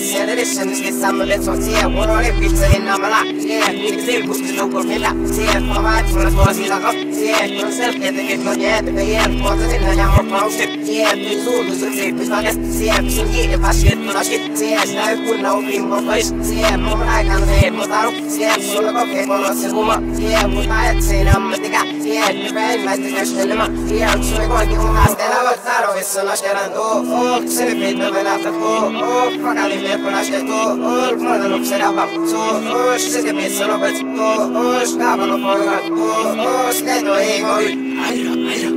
Sen edition ska samhället som ser vår roll är pizza innan man lagt. Inte ser bussen nog på middag. Ser på vad från att vara sida upp. Ser från självheten vet man jätte för hjälp. Pratar innan jag har pausat. Ser till sol och så ser på snacket. Ser som ger det fast shit på något shit. Ser snö kunna och rim på face. Ser på vad jag kan se på taro. Ser så det går fel på något sätt. Ser på vad jag ser namnetiga. Ser det väl med det första limma. Ser så det går inte att ställa upp där och vissa nästan ändå. Så det vet man väl att få. Fråga dig mer på nästan då. Frågan upp sig där bara. Så så det blir så något. Skapa något på ögat. Slätt och en gång ut. Ajra.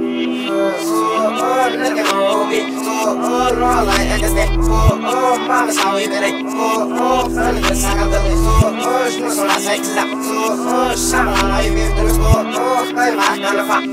Look at my movie. Roll like I can stay. Mama saw me with it. Friend of the sack of the list. No, so I say to that. Summer, I live in the school. I'm back on the farm.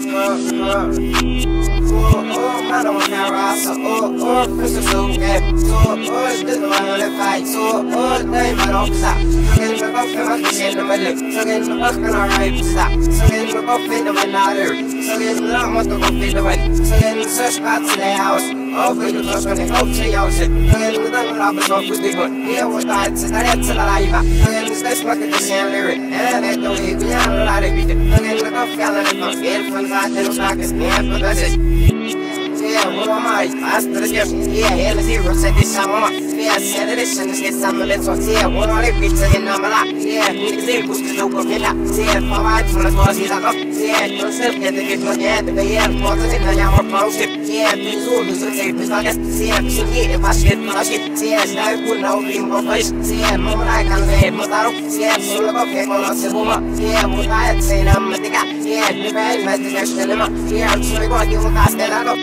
I don't care. Christmas so gay. This one on the fight. They might all stop. Getting the buff in my shit in the middle. Getting the buff in our right stop. Getting the buff in the middle. Getting the buff in the middle. Getting search spots in the house. Hopefully you trust when they hope to use it. Getting the double up is off with the good. Yeah, what's that? It's a head to the life. Getting the space bucket to sand lyric. And I don't leave me out a lot of it. Getting the buff gallon and buff. Getting from the fact that it's not this man for the yeah, what am I? Master the gift. Yeah, hela zero set this samma. Yeah, sen edition ska samhället som ser vår roll är pizza innan man lagt. Yeah, inte ser bussen nog på middag. Ser på vad från att vara sida upp. Ser från självheten vet man jätte för hjälp. Pratar innan jag har pausat. Ser till sol och så ser på snacket. Ser som ger det fast shit på något shit. Ser snö kunna och rim på face. Ser på vad jag kan se på taro. Ser så det går fel på något sätt. Ser på vad jag ser namnetiga. Ser det väl med det första limma. Ser så det går inte att ställa upp.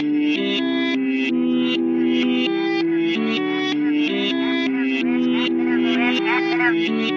Thank you.